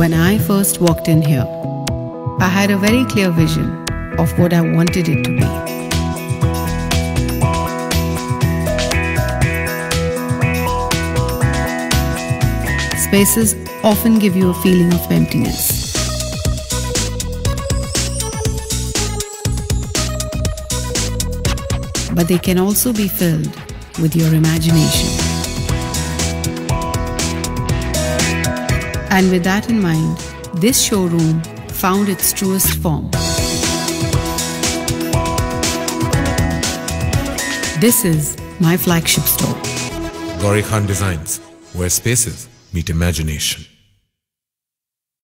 When I first walked in here, I had a very clear vision of what I wanted it to be. Spaces often give you a feeling of emptiness. But they can also be filled with your imagination. And with that in mind, this showroom found its truest form. This is my flagship store. Gauri Khan Designs, where spaces meet imagination.